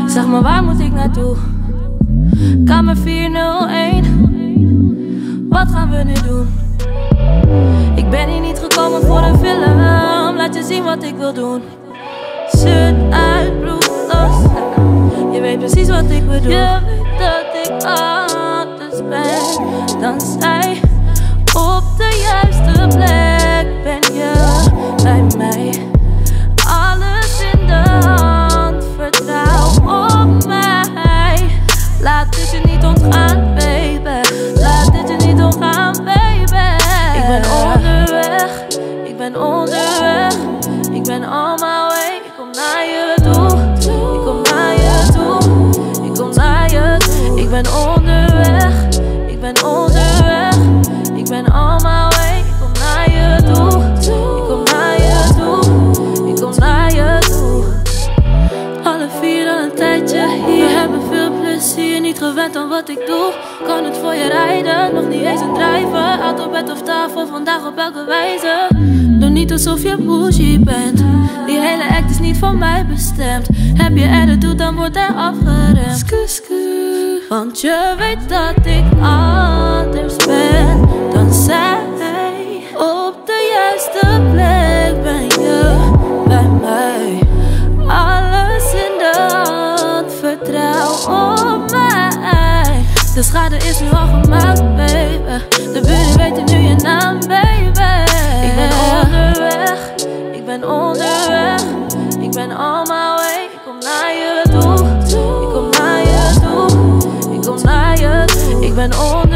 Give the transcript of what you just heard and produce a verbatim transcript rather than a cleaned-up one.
Zeg maar, waar moet ik naartoe? Kamer vier nul een. Wat gaan we nu doen? Ik ben hier niet gekomen voor een film. Laat je zien wat ik wil doen. Shirt uit, broek los. Je weet precies wat ik bedoel. Je weet dat ik anders ben dan zij. Op de juiste plek ben je bij mij. Alles in de hand, vertrouw op mij. Laat dit je niet ontgaan, baby. Laat dit je niet ontgaan, baby. Ik ben onderweg, ik ben onderweg. Ik ben on my way. Ik kom naar je toe, ik kom naar je toe. Ik kom naar je toe. Ik ben onderweg, ik ben onderweg. Ik ben on my way. Ik kom naar je toe, ik kom naar je toe. Ik kom naar je toe. Alle vier al een tijdje hier. We hebben veel plezier, niet gewend aan wat ik doe. Kan het voor je rijden, nog niet eens een drijven. Auto, bed of tafel, vandaag op elke wijze. Doe niet alsof je bougie bent. Die hele act is niet voor mij bestemd. Heb je attitude, dan wordt er afgeremd. Sku, sku. Want je weet dat ik anders ben dan zij. Op de juiste plek ben je bij mij. Alles in de hand, vertrouw op mij. De schade is nu al gemaakt, baby. De buren weten nu je naam, baby. Ik ben onderweg, ik ben onderweg. Ik ben on my way. Ik kom naar je toe, ik kom naar je toe. Ik kom naar je toe. Ik ben onderweg.